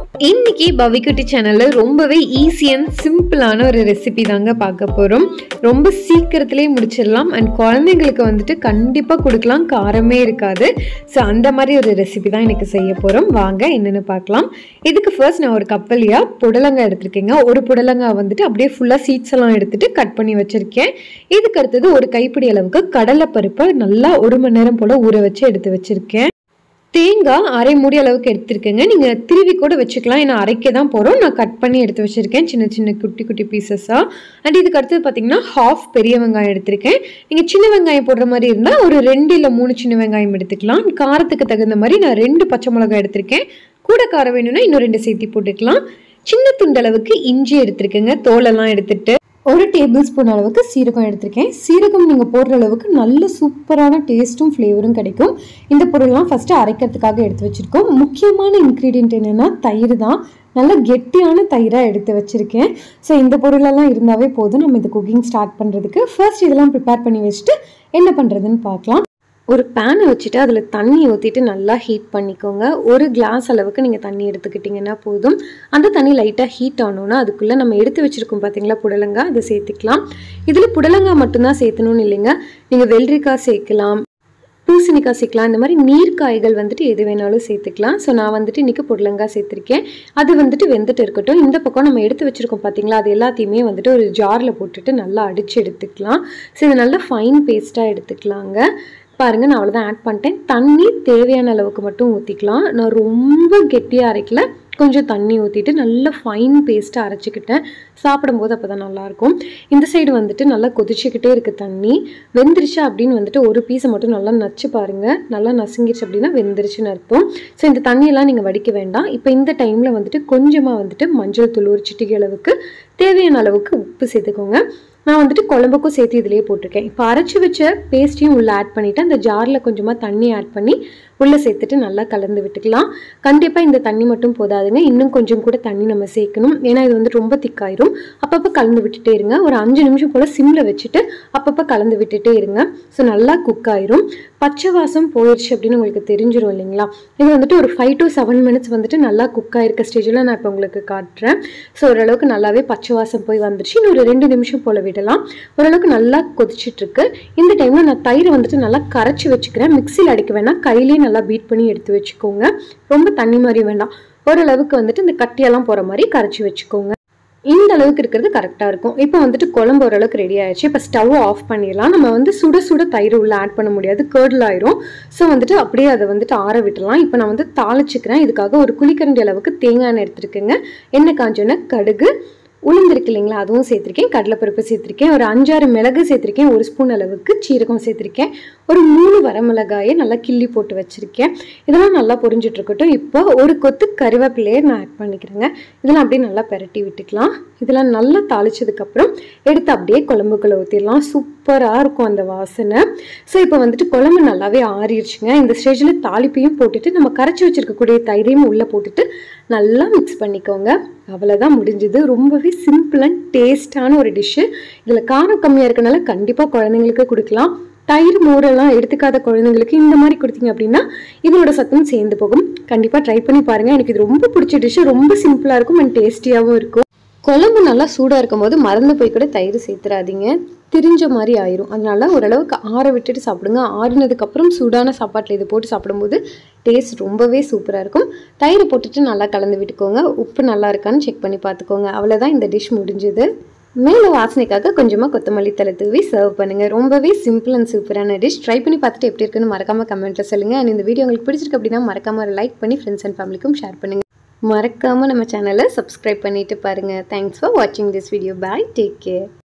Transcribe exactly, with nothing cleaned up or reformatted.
இன்னைக்கு பவிக்குட்டி சேனல்ல ரொம்பவே ஈஸி அண்ட் சிம்பிளான ஒரு ரெசிபி தாங்க பார்க்க போறோம். ரொம்ப சீக்கிரத்திலேயே முடிச்சிடலாம் அண்ட் குழந்தைங்களுக்கு வந்துட்டு கண்டிப்பா கொடுக்கலாம், காரமே இருக்காது. ஸோ அந்த மாதிரி ஒரு ரெசிபி தான் இன்னைக்கு செய்ய போறோம். வாங்க என்னன்னு பார்க்கலாம். இதுக்கு ஃபர்ஸ்ட் நான் ஒரு கப்பலியா புடலங்காய் எடுத்திருக்கேங்க. ஒரு புடலங்காய் வந்துட்டு அப்படியே ஃபுல்லா சீட்ஸ் எல்லாம் எடுத்துட்டு கட் பண்ணி வச்சிருக்கேன். இதுக்கு அடுத்தது ஒரு கைப்பிடி அளவுக்கு கடலை பருப்பை நல்லா ஒரு மணி நேரம் போல ஊற வச்சு எடுத்து வச்சிருக்கேன். தேங்காய் அரை மூடி அளவுக்கு எடுத்துருக்கேங்க. நீங்கள் திருவி கூட வச்சுக்கலாம், ஏன்னா அரைக்க தான் போகிறோம். நான் கட் பண்ணி எடுத்து வச்சுருக்கேன் சின்ன சின்ன குட்டி குட்டி பீசஸாக. அண்ட் இதுக்கு அடுத்தது பார்த்தீங்கன்னா ஹாஃப் பெரிய வெங்காயம் எடுத்திருக்கேன். நீங்கள் சின்ன வெங்காயம் போடுற மாதிரி இருந்தால் ஒரு ரெண்டு இல்லை மூணு சின்ன வெங்காயம் எடுத்துக்கலாம். காரத்துக்கு தகுந்த மாதிரி நான் ரெண்டு பச்சை மிளகாய் எடுத்திருக்கேன். கூட காரம் வேணும்னா இன்னும் ரெண்டு சேர்த்தி போட்டுக்கலாம். சின்ன துண்டளவுக்கு இஞ்சி எடுத்திருக்கேங்க, தோலெல்லாம் எடுத்துட்டு. ஒரு டேபிள் ஸ்பூன் அளவுக்கு சீரகம் எடுத்திருக்கேன். சீரகம் நீங்கள் போடுற அளவுக்கு நல்ல சூப்பரான டேஸ்ட்டும் ஃப்ளேவரும் கிடைக்கும். இந்த பொருள்லாம் ஃபஸ்ட்டு அரைக்கிறதுக்காக எடுத்து வச்சுருக்கோம். முக்கியமான இன்க்ரீடியன்ட் என்னென்னா தயிர் தான். நல்ல கெட்டியான தயிராக எடுத்து வச்சுருக்கேன். ஸோ இந்த பொருளெல்லாம் இருந்தாவே போதும் நம்ம இந்த குக்கிங் ஸ்டார்ட் பண்ணுறதுக்கு. ஃபர்ஸ்ட் இதெல்லாம் ப்ரிப்பேர் பண்ணி வச்சுட்டு என்ன பண்ணுறதுன்னு பார்க்கலாம். ஒரு பேனை வச்சுட்டு அதில் தண்ணி ஊற்றிட்டு நல்லா ஹீட் பண்ணிக்கோங்க. ஒரு கிளாஸ் அளவுக்கு நீங்கள் தண்ணி எடுத்துக்கிட்டிங்கன்னா போதும். அந்த தண்ணி லைட்டாக ஹீட் ஆனோன்னா அதுக்குள்ளே நம்ம எடுத்து வச்சுருக்கோம் பார்த்தீங்களா புடலங்காய், அதை சேர்த்துக்கலாம். இதில் புடலங்காய் மட்டும்தான் சேர்த்தணும்னு இல்லைங்க, நீங்கள் வெள்ளரிக்காய் சேர்க்கலாம், பூசணிக்காய் சேர்க்கலாம். இந்த மாதிரி நீர்க்காய்கள் வந்துட்டு எது வேணாலும் சேர்த்துக்கலாம். ஸோ நான் வந்துட்டு இன்றைக்கி புடலங்காய் சேர்த்துருக்கேன். அது வந்துட்டு வெந்துட்டு இருக்கட்டும். இந்த பக்கம் நம்ம எடுத்து வச்சுருக்கோம் பார்த்தீங்களா, அது எல்லாத்தையுமே வந்துட்டு ஒரு ஜாரில் போட்டுட்டு நல்லா அடித்து எடுத்துக்கலாம். ஸோ இது நல்லா ஃபைன் பேஸ்ட்டாக எடுத்துக்கலாங்க. பாருங்கள், நான் அவ்வளோதான் ஆட் பண்ணிட்டேன். தண்ணி தேவையான அளவுக்கு மட்டும் ஊற்றிக்கலாம். நான் ரொம்ப கெட்டியாக அரைக்கல, கொஞ்சம் தண்ணி ஊற்றிட்டு நல்லா ஃபைன் பேஸ்ட்டாக அரைச்சிக்கிட்டேன். சாப்பிடும்போது அப்போ தான் நல்லாயிருக்கும். இந்த சைடு வந்துட்டு நல்லா கொதிச்சுக்கிட்டே இருக்குது தண்ணி. வெந்துருச்சு அப்படின்னு வந்துட்டு ஒரு பீஸை மட்டும் நல்லா நச்சு பாருங்கள். நல்லா நசுங்கிடுச்சு அப்படின்னா வெந்துருச்சுன்னு அர்த்தம். ஸோ இந்த தண்ணியெல்லாம் நீங்கள் வடிக்க வேண்டாம். இப்போ இந்த டைமில் வந்துட்டு கொஞ்சமாக வந்துட்டு மஞ்சள் தூள் ஒரு சிட்டிகை அளவுக்கு, தேவையான அளவுக்கு உப்பு சேர்த்துக்கோங்க. நான் வந்துட்டு குழம்புக்கும் சேர்த்து இதிலே போட்டிருக்கேன். இப்போ அரைச்சி வச்ச பேஸ்ட்டையும் உள்ளே ஆட் பண்ணிவிட்டு அந்த ஜாரில் கொஞ்சமாக தண்ணி ஆட் பண்ணி உள்ளே சேர்த்துட்டு நல்லா கலந்து விட்டுக்கலாம். கண்டிப்பாக இந்த தண்ணி மட்டும் போதாதுங்க, இன்னும் கொஞ்சம் கூட தண்ணி நம்ம சேர்க்கணும். ஏன்னா இது வந்து ரொம்ப திக்காயிரும். அப்பப்போ கலந்து விட்டுட்டே இருங்க. ஒரு அஞ்சு நிமிஷம் போல் சிம்மில் வச்சுட்டு அப்பப்போ கலந்து விட்டுட்டே இருங்க. ஸோ நல்லா குக் ஆயிரும். பச்சை வாசம் போயிடுச்சு அப்படின்னு உங்களுக்கு தெரிஞ்சிடும் இல்லைங்களா. இது வந்துட்டு ஒரு ஃபைவ் டு செவன் மினிட்ஸ் வந்துட்டு நல்லா குக் ஆகிருக்க ஸ்டேஜில் நான் இப்போ உங்களுக்கு காட்டுறேன். ஸோ ஓரளவுக்கு நல்லாவே பச்சை வாசம் போய் வந்துருச்சு. இன்னும் ஒரு ரெண்டு நிமிஷம் போல் விடலாம். ஓரளவுக்கு நல்லா கொதிச்சிட்ருக்கு. இந்த டைமில் நான் தயிரை வந்துட்டு நல்லா கரைச்சி வச்சுக்கிறேன். மிக்சியில் அடிக்க வேணாம், கையிலேயே நல்லா பீட் பண்ணி எடுத்து வச்சுக்கோங்க. ரொம்ப தண்ணி மாதிரி வேண்டாம், ஓரளவுக்கு வந்துட்டு இந்த கட்டியெல்லாம் போகிற மாதிரி கரைச்சி வச்சுக்கோங்க. இந்த அளவுக்கு இருக்கிறது கரெக்டாக இருக்கும். இப்போ வந்துட்டு குழம்பு ஓரளவுக்கு ரெடி ஆயிடுச்சு. இப்போ ஸ்டவ் ஆஃப் பண்ணிடலாம். நம்ம வந்து சுட சுட தயிர் உள்ள ஆட் பண்ண முடியாது, கேர்டில் ஆயிரும். ஸோ வந்துட்டு அப்படியே அதை வந்துட்டு ஆற விட்டுலாம். இப்போ நான் வந்து தாளிச்சுக்கிறேன். இதுக்காக ஒரு குழிக்கரண்டி அளவுக்கு தேங்காய் எண்ணெய் எடுத்துருக்கேங்க. எண்ணெய் காஞ்சோன்னா கடுகு, உளுந்திருக்கு இல்லைங்களா, அதுவும் சேர்த்துருக்கேன். கடலைப்பருப்பு சேர்த்துருக்கேன். ஒரு அஞ்சாறு மிளகு சேர்த்துருக்கேன். ஒரு ஸ்பூன் அளவுக்கு சீரகம் சேர்த்துருக்கேன். ஒரு மூணு வரமிளகாயை நல்லா கிள்ளி போட்டு வச்சுருக்கேன். இதெல்லாம் நல்லா பொரிஞ்சிட்டு இருக்கட்டும். இப்போ ஒரு கொத்து கறிவேப்பிலையை நான் ஆட் பண்ணிக்கிறேங்க. இதெல்லாம் அப்படியே நல்லா பெரட்டி விட்டுக்கலாம். இதெல்லாம் நல்லா தாளிச்சதுக்கப்புறம் எடுத்து அப்படியே குழம்புக்குள்ள ஊற்றிடலாம். சூப்பராக இருக்கும் அந்த வாசனை. ஸோ இப்போ வந்துட்டு குழம்பு நல்லாவே ஆறிடுச்சுங்க. இந்த ஸ்டேஜில் தாளிப்பையும் போட்டுட்டு நம்ம கரைச்சி வச்சுருக்கக்கூடிய தயிரையும் உள்ளே போட்டுட்டு நல்லா மிக்ஸ் பண்ணிக்கோங்க. அவ்வளோதான், முடிஞ்சுது. ரொம்பவே சிம்பிள் அண்ட் டேஸ்டான ஒரு டிஷ்ஷு. இதில் காரம் கம்மியாக இருக்கனால கண்டிப்பாக குழந்தைங்களுக்கு கொடுக்கலாம். தயிர் மோரெல்லாம் எடுத்துக்காத குழந்தைங்களுக்கு இந்த மாதிரி கொடுத்தீங்க அப்படின்னா இதனோட சத்தம் சேர்ந்து போகும். கண்டிப்பாக ட்ரை பண்ணி பாருங்கள். எனக்கு இது ரொம்ப பிடிச்ச டிஷ்ஷு. ரொம்ப சிம்பிளாக இருக்கும் அண்ட் டேஸ்டியாகவும் இருக்கும். குழம்பு நல்லா சூடாக இருக்கும் போது மறந்து போய் கூட தயிர் சேர்த்துறாதீங்க, திரிஞ்ச மாதிரி ஆயிரும். அதனால ஓரளவுக்கு ஆற விட்டுட்டு சாப்பிடுங்க. ஆறினதுக்கப்புறம் சூடான சாப்பாட்டில் இது போட்டு சாப்பிடும்போது டேஸ்ட் ரொம்பவே சூப்பராக இருக்கும். தயிரை போட்டுட்டு நல்லா கலந்து விட்டுக்கோங்க. உப்பு நல்லா இருக்கான்னு செக் பண்ணி பார்த்துக்கோங்க. அவ்வளோதான், இந்த டிஷ் முடிஞ்சுது. மேலே வாசனைக்காக கொஞ்சமாக கொத்தமல்லி தலை தூவி சர்வ் பண்ணுங்கள். ரொம்பவே சிம்பிள் அண்ட் சூப்பரான டிஷ். ட்ரை பண்ணி பார்த்துட்டு எப்படி இருக்குன்னு மறக்காமல் கமெண்ட்டில் சொல்லுங்கள். அண்ட் இந்த வீடியோ உங்களுக்கு பிடிச்சிருக்கு அப்படின்னா மறக்காமல் லைக் பண்ணி ஃப்ரெண்ட்ஸ் அண்ட் ஃபேமிலிக்கும் ஷேர் பண்ணுங்கள். மறக்காமல் நம்ம சேனலை சப்ஸ்கிரைப் பண்ணிவிட்டு பாருங்கள். தேங்க்ஸ் ஃபார் வாட்சிங் this video. Bye, take care.